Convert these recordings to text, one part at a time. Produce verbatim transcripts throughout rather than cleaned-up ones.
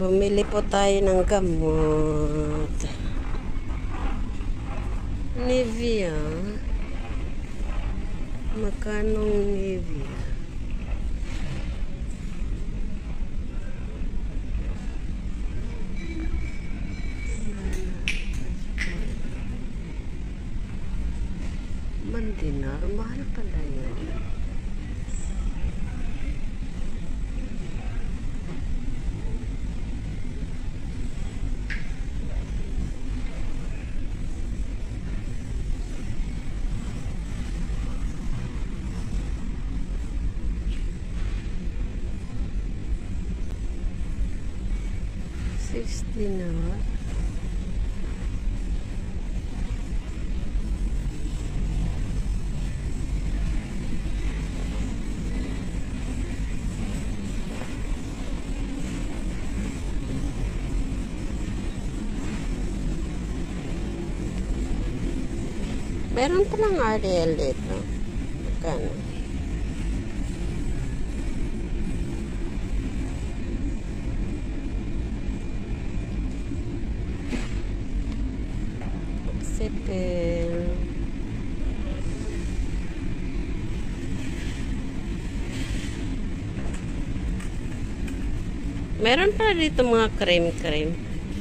Bumili po tayo ng gamot. Nivea. Magkano Nivea? Mandinar, mahal pala yun. sixty na. Meron pa ng R D L dito. Magkano? Sipil. Meron pa dito mga cream-cream.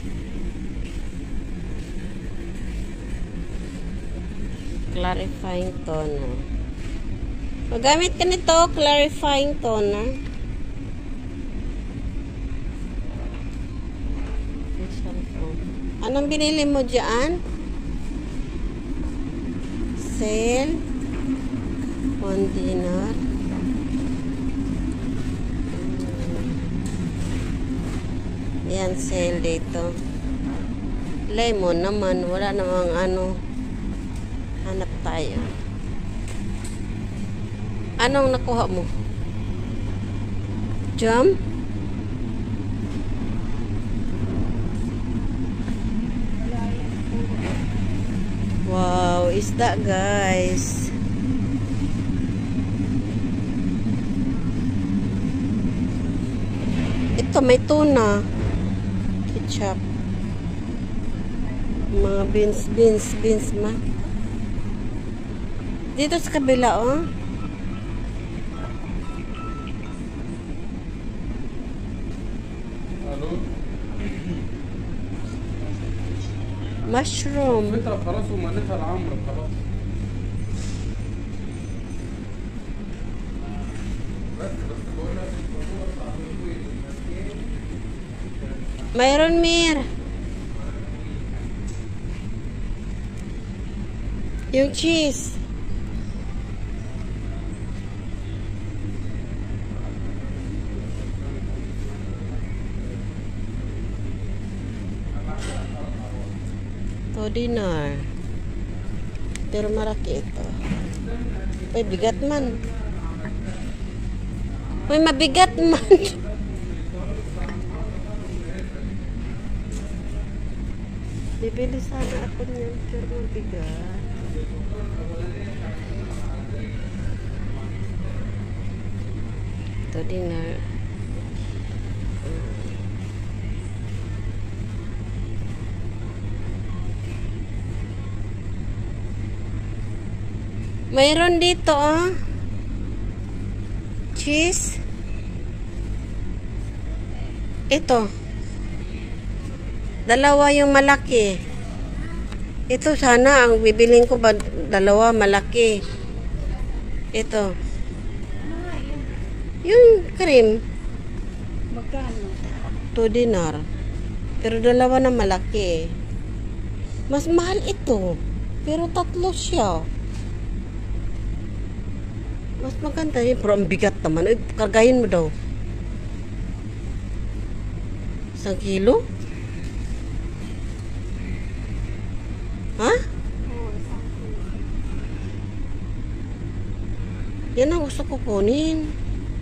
Clarifying toner. Magamit ka nito, clarifying toner. Anong binili mo dyan? Sale. One dinar. Yan, sale dito. Lemon naman. Wala namang ano. Hanap tayo. Anong nakuha mo? Jam? Wow, isda guys. Ito may tuna. Ketchup. Mga beans, beans, beans ma. Dito sa kabila, oh. Mushroom. خلاص ومالتها العمر خلاص. Mayroon mir. Yung cheese. To dinar. Pero maraki ito. Uy, bigat man. Uy, mabigat man. Bibili sana ako niyan, pero mabigat. To dinar. Mayroon dito, ah. Cheese. Ito. Dalawa yung malaki. Ito sana ang bibiling ko ba dalawa malaki. Ito. Yung cream. Magkano? two dinar. Pero dalawa na malaki. Mas mahal ito. Pero tatlo siya. Mas maganda yun. Pero ang bigat naman. Ay, kargahin mo daw. Isang kilo? Ha? Yan ang gusto ko kunin.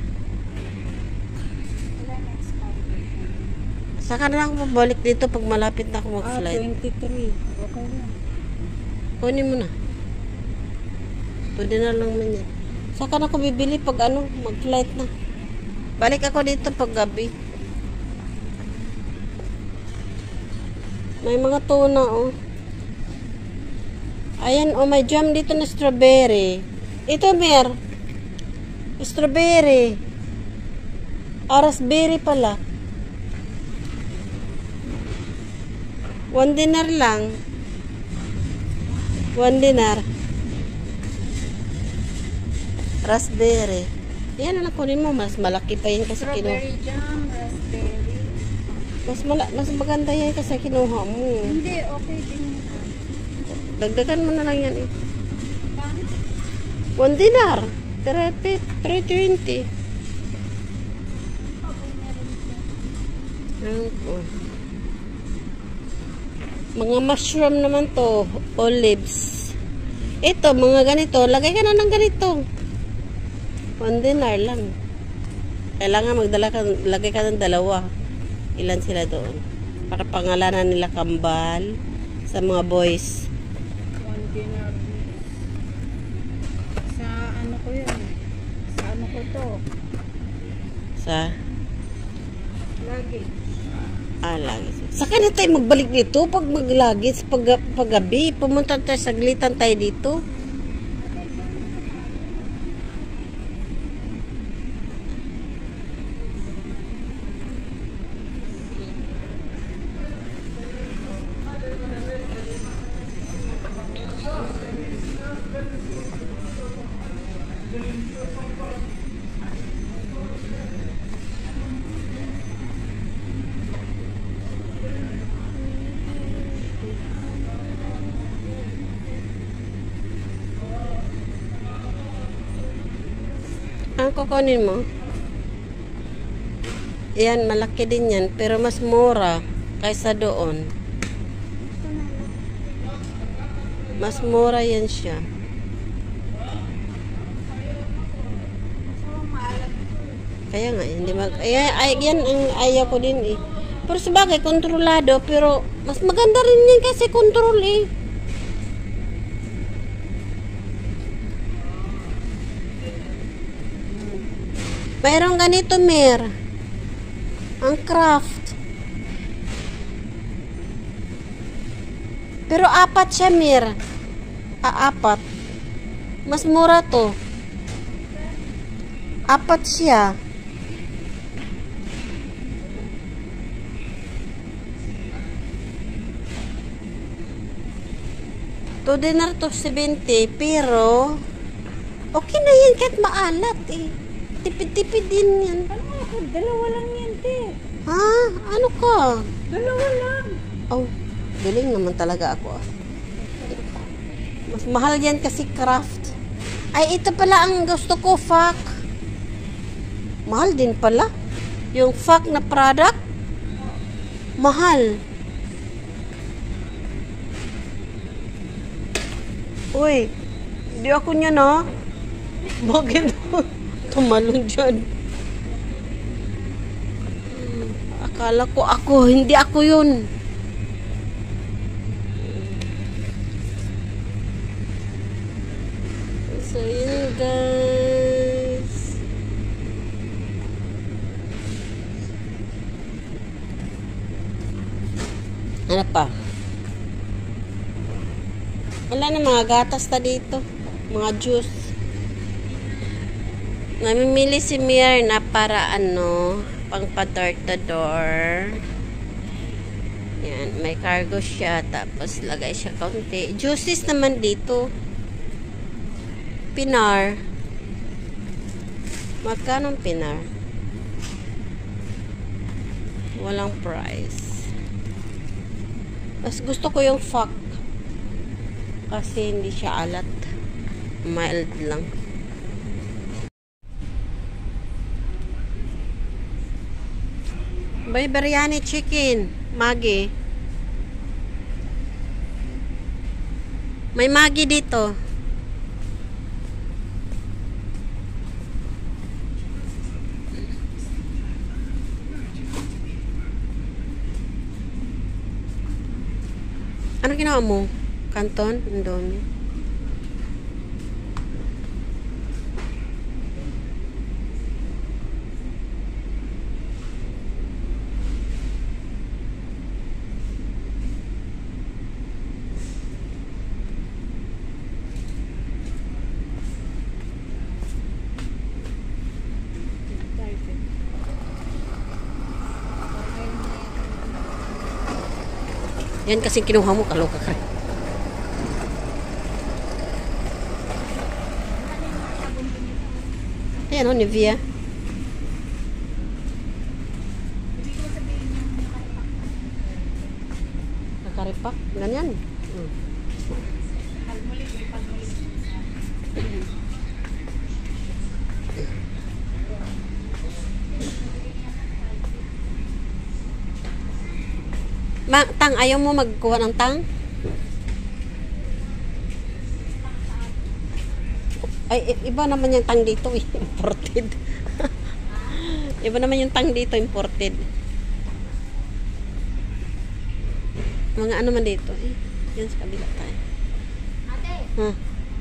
Saka na ako pabalik dito pag malapit na ako mag-flight. Ah, twenty-three. Okay na. Kunin mo na. Pwede na lang man yan. Saka na ako bibili pag ano, mag-flight na. Balik ako dito pag gabi. May mga tuna, oh. Ayan, oh, may jam dito na strawberry. Ito, Mer. Strawberry. Ah, raspberry pala. One dinar lang. One dinar. Raspberry. Yan na kunin mo. Mas malaki pa yun kasi kinuha. Strawberry jam, raspberry. Mas, mala mas maganda yan kasi kinuha mo. Hindi, okay din. Dagdagan mo na lang yan eh. Bakit? One dinar. three twenty. Okay na rin siya. Ayun po. Mga mushroom naman to. Olives. Ito, mga ganito. Lagay ka na ng ganito. One dinar lang. Kailangan magdala ka, lagay ka ng dalawa. Ilan sila doon? Para pangalanan nila kambal sa mga boys. One dinar. Sa ano ko yun? Sa ano ko to? Sa Lagi. ah, lagi. Saka na tayo magbalik dito pag maglagis, pag, paggabi. Pumunta tayo, saglitan tayo dito. Ang kukunin mo? Yan, malaki din yan. Pero mas mura kaysa doon. Mas mura yan siya. Kaya nga, hindi mag... Ay, ay, yan ang ayaw ko din eh. Pero sabagay, kontrolado. Pero mas maganda rin yan kasi kontrol eh. Mayroong ganito, Mer. Ang craft. Pero apat siya, Mer. Ah, apat. Mas mura to. Apat siya. To dinar to seventy. Pero okay na yan kahit maalat eh. Tipid-tipid din yan. Ano ako? Dalawa lang yan, te. Ha? Ano ka? Dalawa lang. Oh, galing naman talaga ako. Mas mahal yan kasi craft. Ay, ito pala ang gusto ko, fuck. Mahal din pala. Yung fuck na product, mahal. Uy, di ako niya na. Bakit? Tumalon dyan. Akala ko ako, hindi ako yun. So, yun guys. Ano pa? Wala na mga gatas na dito. Mga juice. Namimili si Mir na para ano, pang pa-door-to-door. Yan, may cargo siya. Tapos lagay siya kaunti. Juices naman dito. Pinar. Magkano ang pinar? Walang price. Mas gusto ko yung fuck. Kasi hindi siya alat. Mild lang. May biryani chicken. Maggi. May Maggi dito. Ano ginawa mo? Kanton? Indomie? Yan kasi kinuha mo, kaloka ka. Ayan o, Nivea. Nakaripak. Ganyan. Hmm. Ma, tang, ayaw mo magkuha ng tang? Ay, iba naman yung tang dito, eh. Imported. Iba naman yung tang dito, imported. Mga ano man dito, eh. Yan sa kabila tayo. Huh?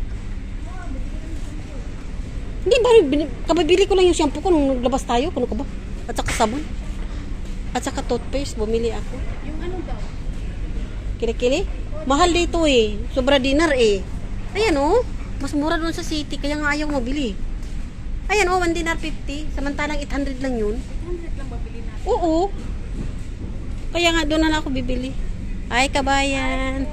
Hindi ba, kabibili ko lang yung shampoo ko nung naglabas tayo. Kuno ka ba? At saka sabon. At saka toothpaste, bumili ako. Yung ano daw? Kili-kili? Mahal dito eh. Sobra dinar eh. Ayan oh. Mas mura doon sa city. Kaya nga ayaw mabili. Ayan oh, one dinar fifty. Samantalang eight hundred lang yun. eight hundred lang babili natin. Oo. Kaya nga doon na lang ako bibili. Ay, kabayan.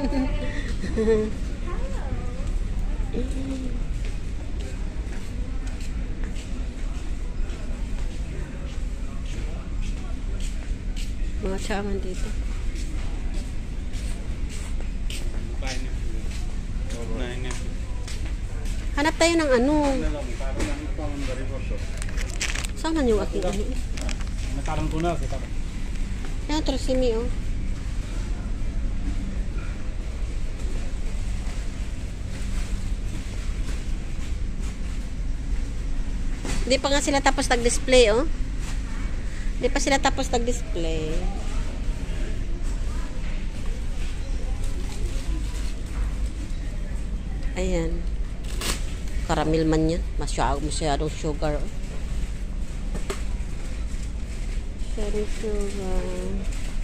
Mga chaman dito. Hanap tayo ng ano. Saan man yung aking ano? Nakarang ko na kita. Yan, trusimi oh. Hindi pa nga sila tapos nag-display oh. Hindi pa sila tapos nag-display. Ayan. Caramel man yan. Masyadong, masyadong sugar. Masyadong sugar.